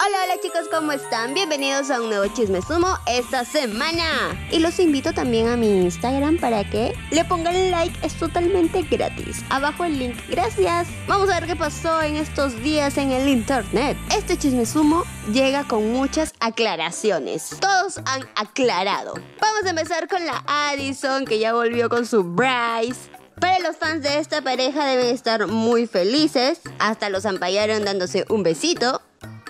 Hola chicos, ¿cómo están? Bienvenidos a un nuevo Chisme Sumo esta semana. Y los invito también a mi Instagram para que le pongan like, es totalmente gratis. Abajo el link, gracias. Vamos a ver qué pasó en estos días en el internet. Este Chisme Sumo llega con muchas aclaraciones. Todos han aclarado. Vamos a empezar con la Addison, que ya volvió con su Bryce. Para los fans de esta pareja deben estar muy felices. Hasta los ampallaron dándose un besito.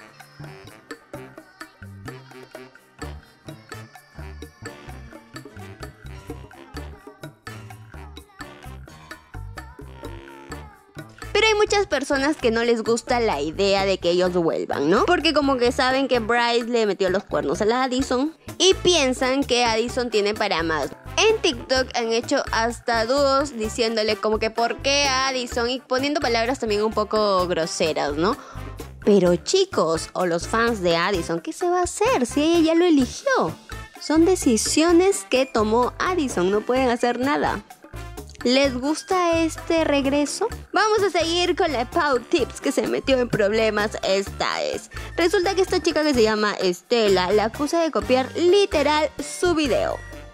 Pero hay muchas personas que no les gusta la idea de que ellos vuelvan, ¿no? Porque como que saben que Bryce le metió los cuernos a la Addison y piensan que Addison tiene para más. En TikTok han hecho hasta dúos diciéndole como que por qué Addison y poniendo palabras también un poco groseras, ¿no? Pero chicos, o los fans de Addison, ¿qué se va a hacer si ella ya lo eligió? Son decisiones que tomó Addison, no pueden hacer nada. ¿Les gusta este regreso? Vamos a seguir con la Pau Tips, que se metió en problemas esta vez. Resulta que esta chica que se llama Estela la acusa de copiar literal su video.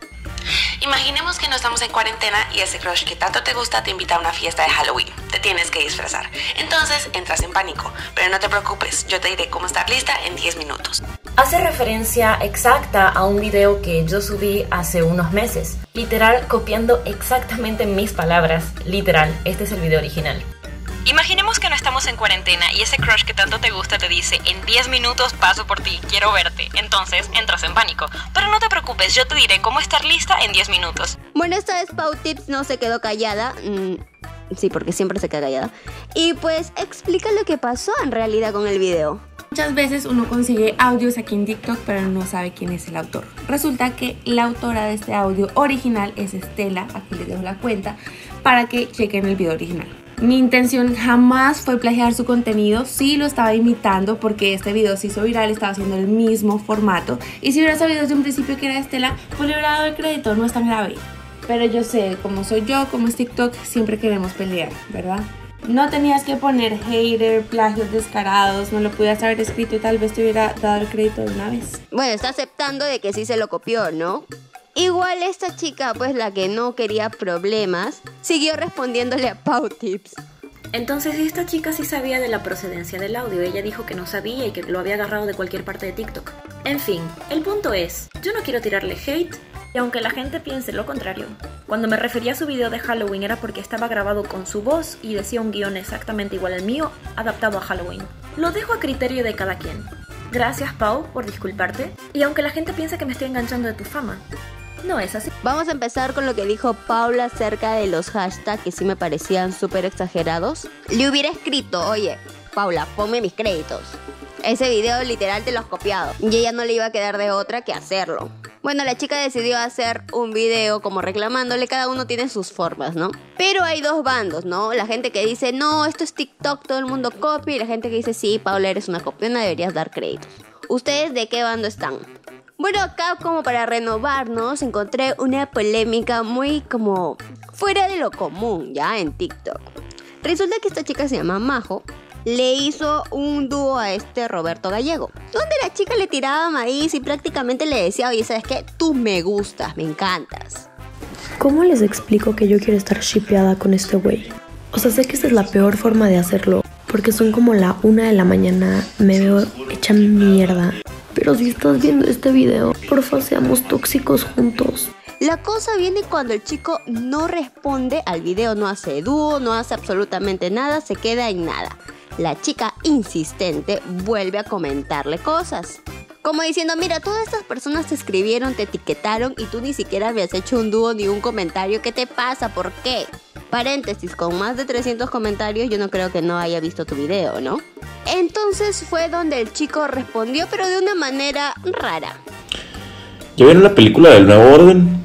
Imaginemos que no estamos en cuarentena y ese crush que tanto te gusta te invita a una fiesta de Halloween. Te tienes que disfrazar. Entonces entras en pánico. Pero no te preocupes, yo te diré cómo estar lista en 10 minutos. Hace referencia exacta a un video que yo subí hace unos meses. Literal, copiando exactamente mis palabras. Literal, este es el video original. Imaginemos que no estamos en cuarentena y ese crush que tanto te gusta te dice en 10 minutos paso por ti, quiero verte. Entonces entras en pánico. Pero no te preocupes, yo te diré cómo estar lista en 10 minutos. Bueno, esta vez Pau Tips no se quedó callada. Sí, porque siempre se queda callada. Y pues explica lo que pasó en realidad con el video. Muchas veces uno consigue audios aquí en TikTok pero no sabe quién es el autor. Resulta que la autora de este audio original es Estela, aquí les dejo la cuenta para que chequen el video original. Mi intención jamás fue plagiar su contenido, sí lo estaba imitando porque este video se hizo viral, estaba haciendo el mismo formato y si hubiera sabido desde un principio que era Estela, pues le hubiera dado el crédito, no es tan grave. Pero yo sé, como soy yo, como es TikTok, siempre queremos pelear, ¿verdad? No tenías que poner hater, plagios descarados, no lo pudieras haber escrito y tal vez te hubiera dado el crédito de una vez. Bueno, está aceptando de que sí se lo copió, ¿no? Igual esta chica, pues la que no quería problemas, siguió respondiéndole a Pau Tips. Entonces esta chica sí sabía de la procedencia del audio. Ella dijo que no sabía y que lo había agarrado de cualquier parte de TikTok. En fin, el punto es, yo no quiero tirarle hate. Y aunque la gente piense lo contrario, cuando me refería a su video de Halloween era porque estaba grabado con su voz y decía un guión exactamente igual al mío, adaptado a Halloween. Lo dejo a criterio de cada quien. Gracias Pau por disculparte. Y aunque la gente piense que me estoy enganchando de tu fama, no es así. Vamos a empezar con lo que dijo Paula acerca de los hashtags que sí me parecían súper exagerados. Le hubiera escrito, oye, Paula, ponme mis créditos. Ese video literal te lo has copiado. Y ella no le iba a quedar de otra que hacerlo. Bueno, la chica decidió hacer un video como reclamándole, cada uno tiene sus formas, ¿no? Pero hay dos bandos, ¿no? La gente que dice, no, esto es TikTok, todo el mundo copia. Y la gente que dice, sí, Paula, eres una copiona, deberías dar créditos. ¿Ustedes de qué bando están? Bueno, acá como para renovarnos, encontré una polémica muy como fuera de lo común, ya, en TikTok. Resulta que esta chica se llama Majo. Le hizo un dúo a este Roberto Gallego, donde la chica le tiraba maíz y prácticamente le decía, oye, ¿sabes qué? Tú me gustas, me encantas. ¿Cómo les explico que yo quiero estar shippeada con este güey? O sea, sé que esta es la peor forma de hacerlo, porque son como la 1 de la mañana, me veo hecha mierda. Pero si estás viendo este video, porfa, seamos tóxicos juntos. La cosa viene cuando el chico no responde al video, no hace dúo, no hace absolutamente nada, se queda en nada. La chica insistente vuelve a comentarle cosas. Como diciendo, mira, todas estas personas te escribieron, te etiquetaron y tú ni siquiera habías hecho un dúo ni un comentario. ¿Qué te pasa? ¿Por qué? Paréntesis, con más de 300 comentarios yo no creo que no haya visto tu video, ¿no? Entonces fue donde el chico respondió, pero de una manera rara. ¿Ya vieron la película del Nuevo Orden?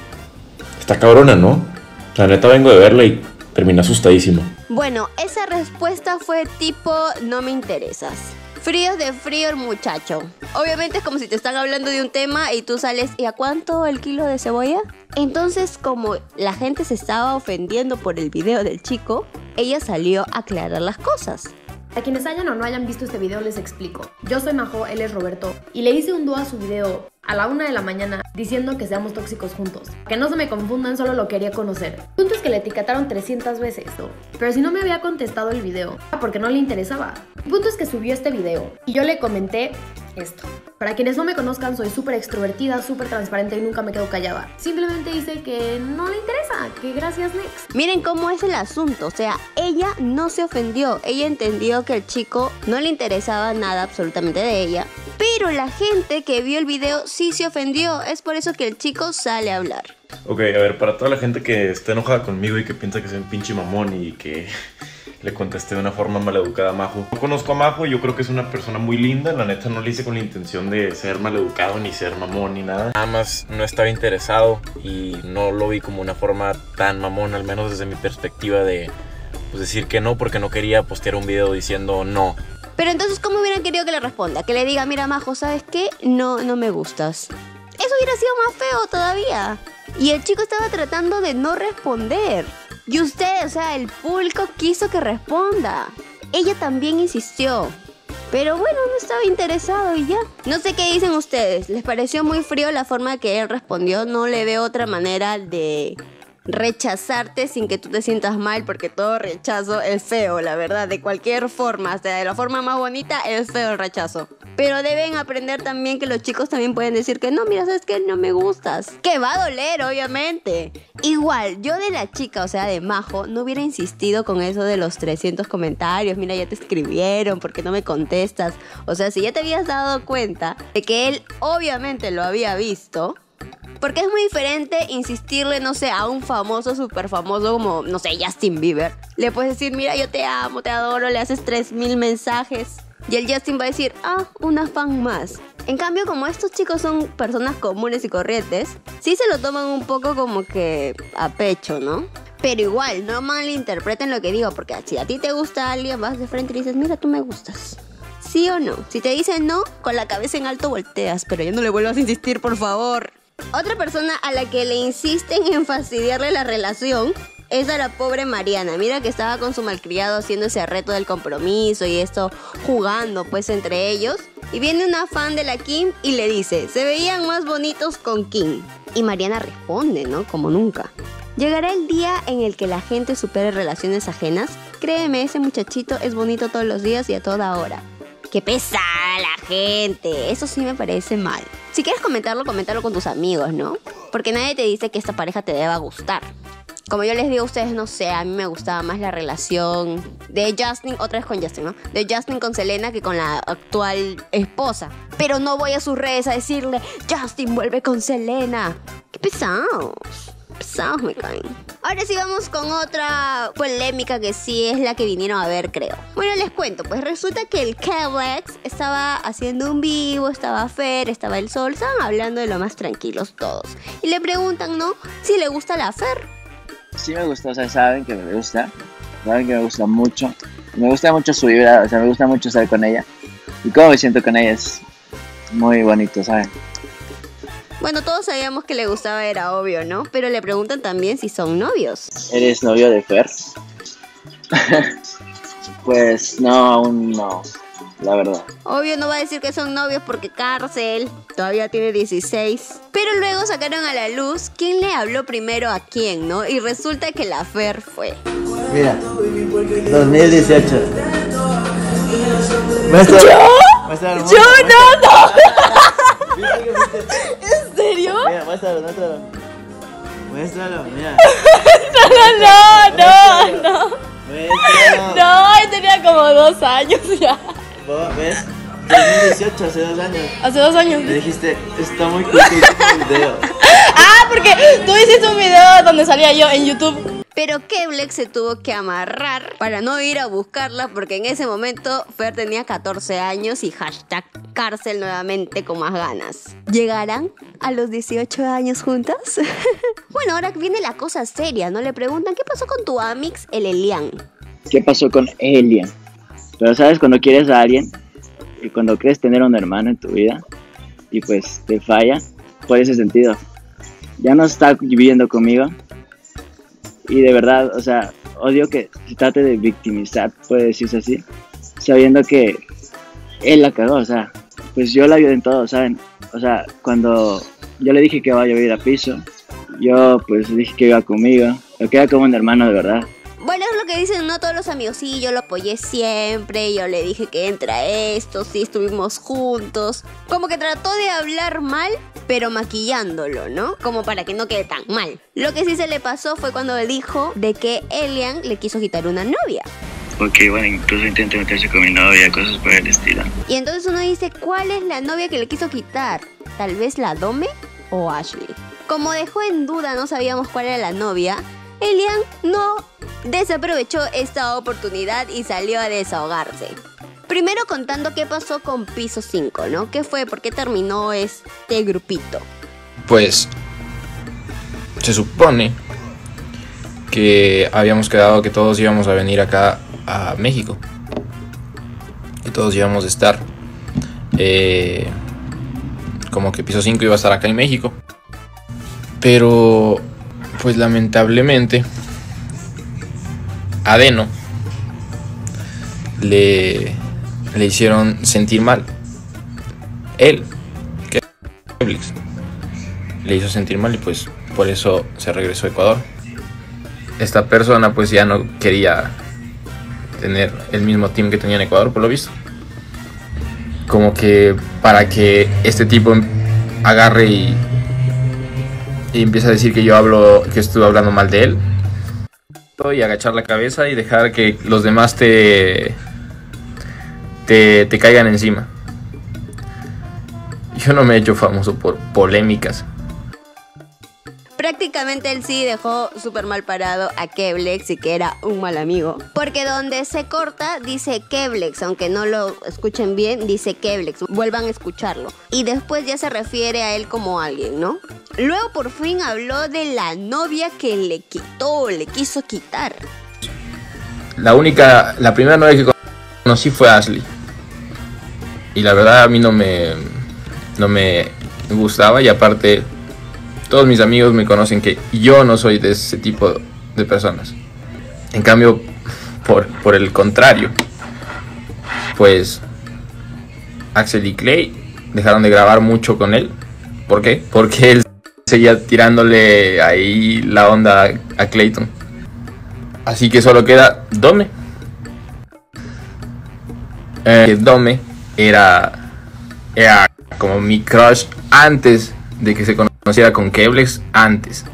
Está cabrona, ¿no? La neta vengo de verla y terminé asustadísimo. Bueno, esa respuesta fue tipo, no me interesas. Frío de frío el muchacho. Obviamente es como si te están hablando de un tema y tú sales, ¿y a cuánto el kilo de cebolla? Entonces, como la gente se estaba ofendiendo por el video del chico, ella salió a aclarar las cosas. A quienes hayan o no hayan visto este video les explico. Yo soy Majo, él es Roberto, y le hice un dúo a su video a la 1 de la mañana diciendo que seamos tóxicos juntos. Que no se me confundan, solo lo quería conocer. El punto es que le etiquetaron 300 veces, ¿no? Pero si no me había contestado el video, porque no le interesaba. El punto es que subió este video y yo le comenté esto. Para quienes no me conozcan, soy súper extrovertida, súper transparente y nunca me quedo callada. Simplemente dice que no le interesa, que gracias next. Miren cómo es el asunto, o sea, ella no se ofendió, ella entendió que el chico no le interesaba nada absolutamente de ella, pero la gente que vio el video sí se ofendió, es por eso que el chico sale a hablar. Ok, a ver, para toda la gente que está enojada conmigo y que piensa que soy un pinche mamón y que le contesté de una forma maleducada a Majo. No conozco a Majo, yo creo que es una persona muy linda. La neta no le hice con la intención de ser maleducado, ni ser mamón, ni nada. Nada más no estaba interesado y no lo vi como una forma tan mamón, al menos desde mi perspectiva de pues, decir que no, porque no quería postear un video diciendo no. Pero entonces, ¿cómo hubieran querido que le responda? Que le diga, mira Majo, ¿sabes qué? No me gustas. Eso hubiera sido más feo todavía. Y el chico estaba tratando de no responder. Y usted, o sea, el público quiso que responda. Ella también insistió. Pero bueno, no estaba interesado y ya. No sé qué dicen ustedes. ¿Les pareció muy frío la forma que él respondió? No le veo otra manera de rechazarte sin que tú te sientas mal, porque todo rechazo es feo, la verdad, de cualquier forma, hasta de la forma más bonita es feo el rechazo. Pero deben aprender también que los chicos también pueden decir que no, mira, sabes que no me gustas, que va a doler, obviamente. Igual, yo de la chica, o sea, de Majo, no hubiera insistido con eso de los 300 comentarios, mira, ya te escribieron, ¿por qué no me contestas? O sea, si ya te habías dado cuenta de que él obviamente lo había visto. Porque es muy diferente insistirle, no sé, a un famoso, súper famoso como, no sé, Justin Bieber. Le puedes decir, mira, yo te amo, te adoro, le haces 3000 mensajes. Y el Justin va a decir, una fan más. En cambio, como estos chicos son personas comunes y corrientes, sí se lo toman un poco como que a pecho, ¿no? Pero igual, no malinterpreten lo que digo, porque si a ti te gusta alguien, vas de frente y dices, mira, tú me gustas. ¿Sí o no? Si te dicen no, con la cabeza en alto volteas, pero ya no le vuelvas a insistir, por favor. Otra persona a la que le insisten en fastidiarle la relación es a la pobre Mariana. Mira que estaba con su malcriado haciendo ese reto del compromiso y esto, jugando pues entre ellos. Y viene una fan de la Kim y le dice, se veían más bonitos con Kim. Y Mariana responde, ¿no? Como nunca. ¿Llegará el día en el que la gente supere relaciones ajenas? Créeme, ese muchachito es bonito todos los días y a toda hora. ¡Qué pesada la gente! Eso sí me parece mal. Si quieres comentarlo, coméntalo con tus amigos, ¿no? Porque nadie te dice que esta pareja te deba gustar. Como yo les digo a ustedes, no sé, a mí me gustaba más la relación de Justin, otra vez con Justin, ¿no? De Justin con Selena que con la actual esposa. Pero no voy a sus redes a decirle, Justin vuelve con Selena. ¡Qué pesados! Pesados me caen. Ahora sí vamos con otra polémica que sí es la que vinieron a ver, creo. Bueno, les cuento, pues resulta que el Kevlex estaba haciendo un vivo, estaba Fer, estaba el Sol, estaban hablando de lo más tranquilos todos. Y le preguntan, ¿no? Si le gusta la Fer. Sí me gusta, o sea, saben que me gusta. Saben que me gusta mucho. Me gusta mucho su vibra, o sea, me gusta mucho estar con ella. Y cómo me siento con ella es muy bonito, ¿saben? Bueno, todos sabíamos que le gustaba, era obvio, ¿no? Pero le preguntan también si son novios. ¿Eres novio de Fer? Pues no, aún no, la verdad. Obvio no va a decir que son novios porque cárcel, todavía tiene 16. Pero luego sacaron a la luz quién le habló primero a quién, ¿no? Y resulta que la Fer fue. Mira, 2018. ¿Yo? ¡Yo no! ¿En serio? Mira, muéstralo. Muéstralo, mira. No. Muéstralo. No, él tenía como 2 años ya. ¿Ves? 2018, hace 2 años. Hace 2 años. Me dijiste, está muy cool tu video. Porque tú hiciste un video donde salía yo en YouTube. Pero Kevlex se tuvo que amarrar para no ir a buscarla porque en ese momento Fer tenía 14 años y hashtag cárcel nuevamente con más ganas. ¿Llegarán a los 18 años juntas? Bueno, ahora viene la cosa seria, ¿no? Le preguntan, ¿qué pasó con tu amix, el Elian? ¿Qué pasó con Elian? Pero sabes, cuando quieres a alguien y cuando crees tener un hermano en tu vida y pues te falla por ese sentido. Ya no está viviendo conmigo. Y de verdad, o sea, odio que se trate de victimizar, puede decirse así. sabiendo que él la cagó, o sea, pues yo la ayudé en todo, ¿saben? O sea, cuando yo le dije que iba a ir a piso, yo pues dije que iba conmigo, lo que era como un hermano de verdad. Bueno, es lo que dicen, ¿no? Todos los amigos, sí, yo lo apoyé siempre, yo le dije que entra esto, sí, estuvimos juntos. Como que trató de hablar mal, pero maquillándolo, ¿no? Como para que no quede tan mal. Lo que sí se le pasó fue cuando dijo de que Elian le quiso quitar una novia. Porque bueno, incluso intenté meterse con mi novia, cosas por el estilo. Y entonces uno dice, ¿cuál es la novia que le quiso quitar? ¿Tal vez la Dome o Ashley? Como dejó en duda, no sabíamos cuál era la novia, Elian no desaprovechó esta oportunidad y salió a desahogarse. Primero contando qué pasó con Piso 5, ¿no? ¿Qué fue? ¿Por qué terminó este grupito? Pues se supone que habíamos quedado que todos íbamos a venir acá a México. Y todos íbamos a estar. Como que Piso 5 iba a estar acá en México. Pero pues lamentablemente a Deno le hicieron sentir mal. Él, que le hizo sentir mal y pues por eso se regresó a Ecuador. Esta persona pues ya no quería tener el mismo team que tenía en Ecuador, por lo visto. Como que para que este tipo agarre y empieza a decir que que estuve hablando mal de él, y agachar la cabeza y dejar que los demás te caigan encima. Yo no me he hecho famoso por polémicas. Prácticamente él sí dejó súper mal parado a Keblex y que era un mal amigo. Porque donde se corta dice Keblex, aunque no lo escuchen bien, dice Keblex. Vuelvan a escucharlo. Y después ya se refiere a él como alguien, ¿no? Luego por fin habló de la novia que le quiso quitar. La primera novia que conocí fue Ashley. Y la verdad a mí no me gustaba, y aparte todos mis amigos me conocen que yo no soy de ese tipo de personas. En cambio, por el contrario, pues Axel y Clay dejaron de grabar mucho con él. ¿Por qué? Porque él seguía tirándole ahí la onda a Clayton. Así que solo queda Dome. Dome era como mi crush antes de que se conociera con Keblex, antes.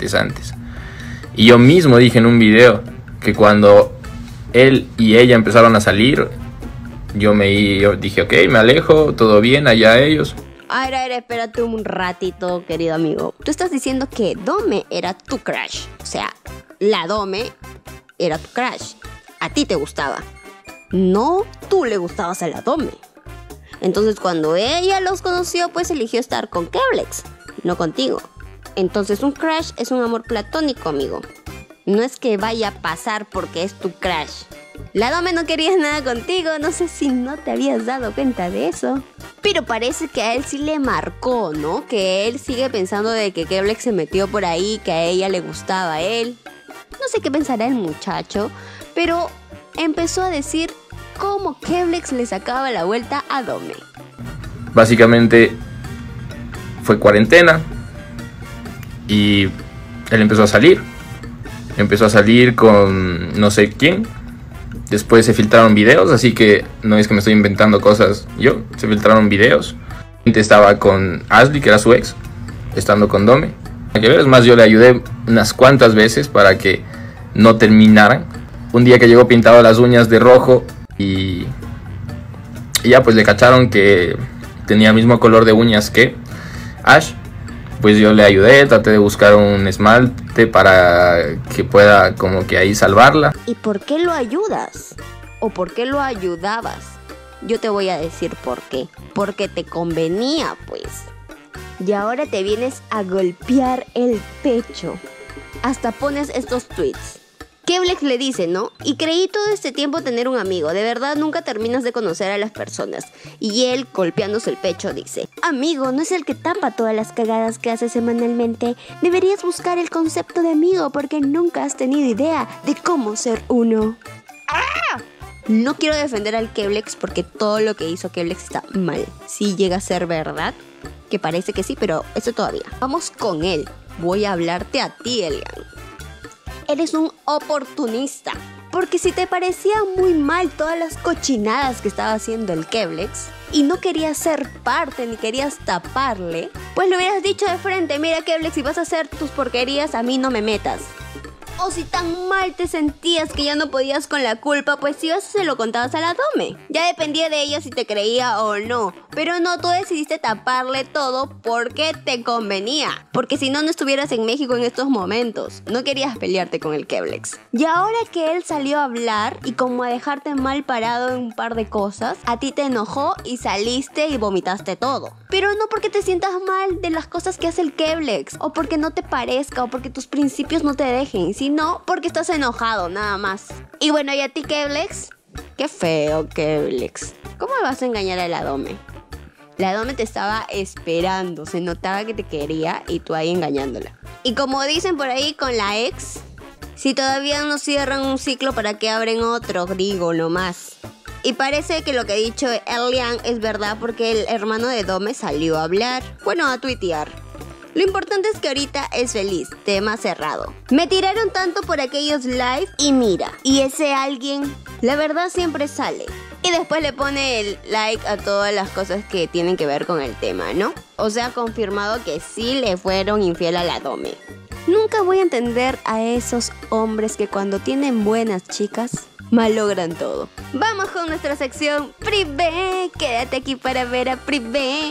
Y yo mismo dije en un video que cuando él y ella empezaron a salir, yo dije, ok, me alejo, todo bien, allá ellos. A ver, espérate un ratito, querido amigo. Tú estás diciendo que Dome era tu crush. O sea, la Dome era tu crush. A ti te gustaba. No, tú le gustabas a la Dome. Entonces cuando ella los conoció, pues eligió estar con Keblex, no contigo. Entonces un crush es un amor platónico, amigo. No es que vaya a pasar porque es tu crush. La Dome no quería nada contigo, no sé si no te habías dado cuenta de eso. Pero parece que a él sí le marcó, ¿no? Que él sigue pensando de que Keblex se metió por ahí, que a ella le gustaba a él. No sé qué pensará el muchacho, pero empezó a decir cómo Keblex le sacaba la vuelta a Dome. Básicamente fue cuarentena y él empezó a salir. Empezó a salir con no sé quién. Después se filtraron videos, así que no es que me estoy inventando cosas yo. Se filtraron videos. Estaba con Ashley, que era su ex, estando con Dome. Es más, yo le ayudé unas cuantas veces para que no terminaran. Un día que llegó pintado las uñas de rojo y ya pues le cacharon que tenía el mismo color de uñas que Ash. Pues yo le ayudé, traté de buscar un esmalte para que pueda como que ahí salvarla. ¿Y por qué lo ayudas? ¿O por qué lo ayudabas? Yo te voy a decir por qué. Porque te convenía, pues. Y ahora te vienes a golpear el pecho. Hasta pones estos tweets. Keblex le dice, ¿no? Y creí todo este tiempo tener un amigo. De verdad nunca terminas de conocer a las personas. Y él, golpeándose el pecho, dice: amigo no es el que tapa todas las cagadas que haces semanalmente. Deberías buscar el concepto de amigo porque nunca has tenido idea de cómo ser uno. ¡Ah! No quiero defender al Keblex porque todo lo que hizo Keblex está mal. Sí llega a ser verdad, que parece que sí, pero eso todavía. Vamos con él. Voy a hablarte a ti, Elian. Eres un oportunista. Porque si te parecía muy mal todas las cochinadas que estaba haciendo el Keblex y no querías ser parte ni querías taparle, pues le hubieras dicho de frente: mira, Keblex, si vas a hacer tus porquerías, a mí no me metas. O si tan mal te sentías que ya no podías con la culpa, pues ibas y se lo contabas a la Dome. Ya dependía de ella si te creía o no. Pero no, tú decidiste taparle todo porque te convenía. Porque si no, no estuvieras en México en estos momentos. No querías pelearte con el Keblex. Y ahora que él salió a hablar y como a dejarte mal parado en un par de cosas, a ti te enojó y saliste y vomitaste todo. Pero no porque te sientas mal de las cosas que hace el Keblex, o porque no te parezca, o porque tus principios no te dejen, sino porque estás enojado, nada más. Y bueno, ¿y a ti, Keblex? Qué feo, Keblex. ¿Cómo me vas a engañar a la Dome? La Dome te estaba esperando, se notaba que te quería y tú ahí engañándola. Y como dicen por ahí con la ex, si todavía no cierran un ciclo, ¿para qué abren otro? Digo, nomás. Y parece que lo que ha dicho Elian es verdad porque el hermano de Dome salió a hablar, bueno, a tuitear. Lo importante es que ahorita es feliz, tema cerrado. Me tiraron tanto por aquellos live y mira, y ese alguien, la verdad siempre sale. Y después le pone el like a todas las cosas que tienen que ver con el tema, ¿no? O sea, confirmado que sí le fueron infiel a la Dome. Nunca voy a entender a esos hombres que cuando tienen buenas chicas malogran todo. Vamos con nuestra sección Privé. Quédate aquí para ver a Privé.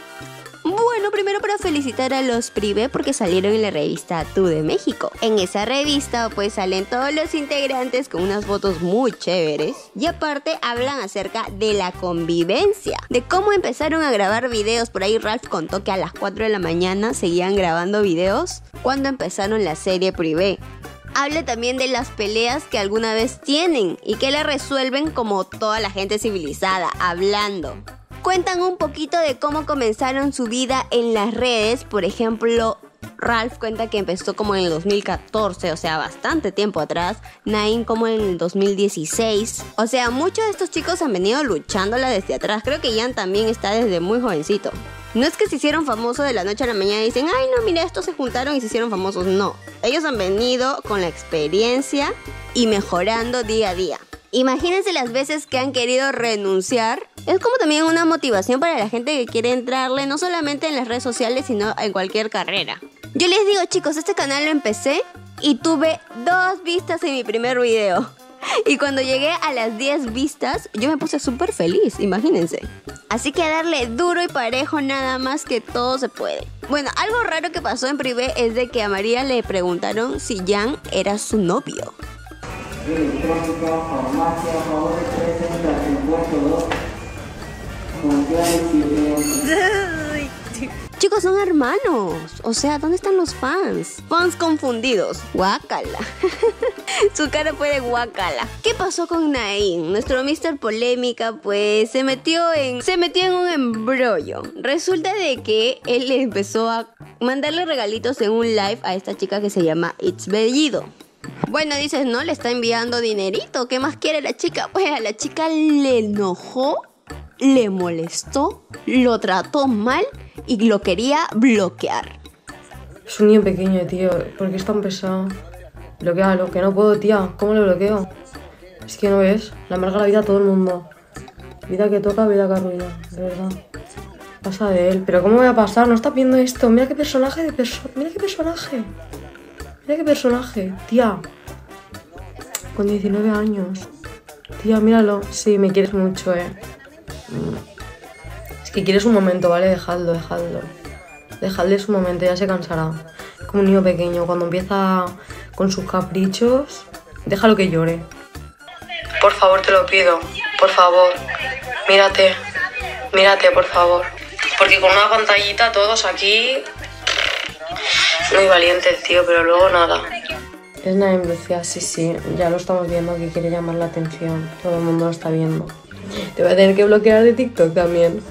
Bueno, primero para felicitar a los Privé porque salieron en la revista Tú de México. En esa revista pues salen todos los integrantes con unas fotos muy chéveres. Y aparte hablan acerca de la convivencia, de cómo empezaron a grabar videos. Por ahí Ralph contó que a las 4 de la mañana seguían grabando videos cuando empezaron la serie Privé. Habla también de las peleas que alguna vez tienen y que la resuelven como toda la gente civilizada, hablando. Cuentan un poquito de cómo comenzaron su vida en las redes. Por ejemplo, Ralph cuenta que empezó como en el 2014, o sea, bastante tiempo atrás. Nain como en el 2016. O sea, muchos de estos chicos han venido luchándola desde atrás. Creo que Ian también está desde muy jovencito. No es que se hicieron famosos de la noche a la mañana y dicen: ay, no, mira, estos se juntaron y se hicieron famosos. No, ellos han venido con la experiencia y mejorando día a día. Imagínense las veces que han querido renunciar. Es como también una motivación para la gente que quiere entrarle, no solamente en las redes sociales, sino en cualquier carrera. Yo les digo, chicos, este canal lo empecé y tuve 2 vistas en mi primer video. Y cuando llegué a las 10 vistas, yo me puse súper feliz, imagínense. Así que a darle duro y parejo, nada más, que todo se puede. Bueno, algo raro que pasó en Privé es de que a María le preguntaron si Jan era su novio. Electrónica, farmacia, favor de 3 entras en puesto 2. Chicos, son hermanos. O sea, ¿dónde están los fans? Fans confundidos. Guácala. Su cara fue de guácala. ¿Qué pasó con Nain? Nuestro Mr. Polémica, pues, se metió en un embrollo. Resulta de que él empezó a mandarle regalitos en un live a esta chica que se llama It's Bellido. Bueno, dices, ¿no? Le está enviando dinerito. ¿Qué más quiere la chica? Pues a la chica le enojó, le molestó, lo trató mal y lo quería bloquear. Es un niño pequeño, tío. ¿Por qué es tan pesado? Bloquealo, que no puedo, tía. ¿Cómo lo bloqueo? Es que no ves. Le amarga la vida a todo el mundo. Vida que toca, vida que arruina. De verdad. Pasa de él. ¿Pero cómo me va a pasar? No está viendo esto. Mira qué personaje de Mira qué personaje. Mira qué personaje. Tía. Con 19 años. Tía, míralo. Sí, me quieres mucho, Es que quieres un momento, ¿vale? Dejadlo. Dejadle su momento, ya se cansará. Como un niño pequeño, cuando empieza con sus caprichos, déjalo que llore. Por favor, te lo pido. Por favor. Mírate, por favor. Porque con una pantallita todos aquí... Muy valiente el tío, pero luego nada. Es Naim, Lucía, sí, ya lo estamos viendo, que quiere llamar la atención. Todo el mundo lo está viendo. Te voy a tener que bloquear de TikTok también.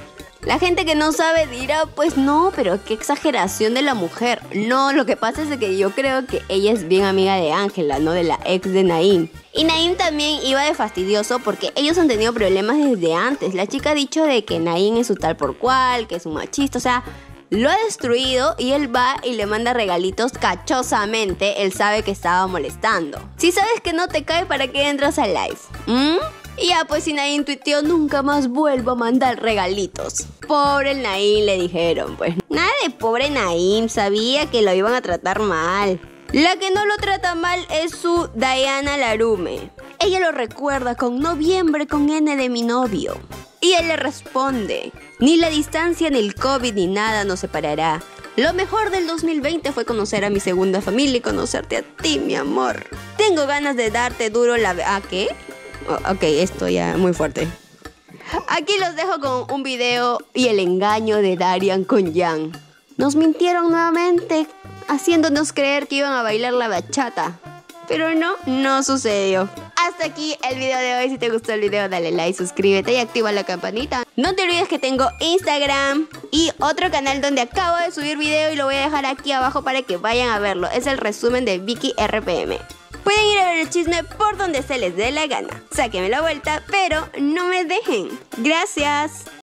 La gente que no sabe dirá, pues no, pero qué exageración de la mujer. No, lo que pasa es que yo creo que ella es bien amiga de Ángela, ¿no? De la ex de Naim. Y Naim también iba de fastidioso porque ellos han tenido problemas desde antes. La chica ha dicho de que Naim es su tal por cual, que es un machista, o sea, lo ha destruido y él va y le manda regalitos cachosamente. Él sabe que estaba molestando. Si sabes que no te cae, ¿para qué entras al live? Y ya, pues si Naim tuiteó, nunca más vuelvo a mandar regalitos. Pobre el Naim, le dijeron, pues. Nada de pobre Naim, sabía que lo iban a tratar mal. La que no lo trata mal es su Diana Larume. Ella lo recuerda con noviembre con N de mi novio. Y él le responde, ni la distancia, ni el COVID, ni nada nos separará. Lo mejor del 2020 fue conocer a mi segunda familia y conocerte a ti, mi amor. Tengo ganas de darte duro la... ¿Ah, qué? Ok, esto ya muy fuerte. Aquí los dejo con un video y el engaño de Darian con Jan. Nos mintieron nuevamente, haciéndonos creer que iban a bailar la bachata. Pero no sucedió. Hasta aquí el video de hoy. Si te gustó el video, dale like, suscríbete y activa la campanita. No te olvides que tengo Instagram y otro canal donde acabo de subir video y lo voy a dejar aquí abajo para que vayan a verlo. Es el resumen de Vicky RPM. Pueden ir a ver el chisme por donde se les dé la gana. Sáquenme la vuelta, pero no me dejen. Gracias.